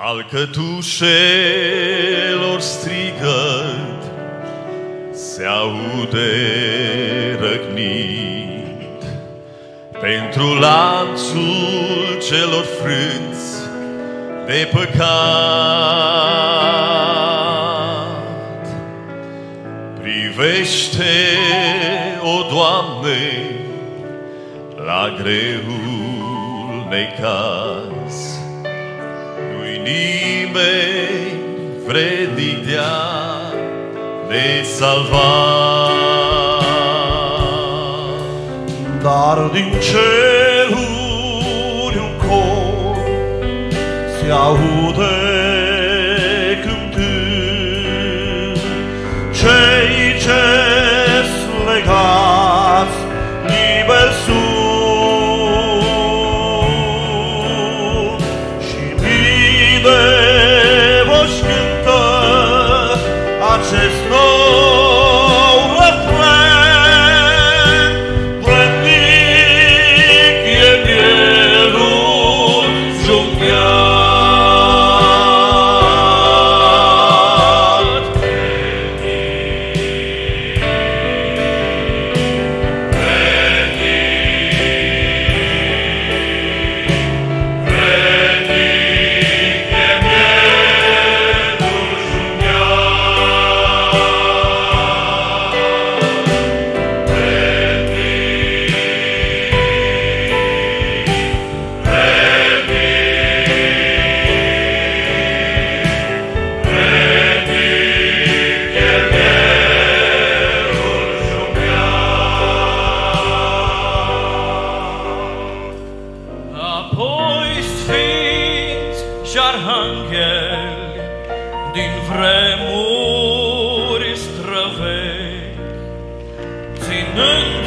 Al cătușelor strigăt se aude răgnit pentru lanțul celor frânți de păcat. Privește, o Doamne, la greul necaz. Nu-i nimeni vrednic de-a ne salva. Dar din ceruri un cor se aude cântând, cei ce-s legați liberi sunt, și mii de voci cântă acest nou refren. Vrednic e mielul junghiat. Apoi sfinți și arhangheli din vremuri străvechi, ținând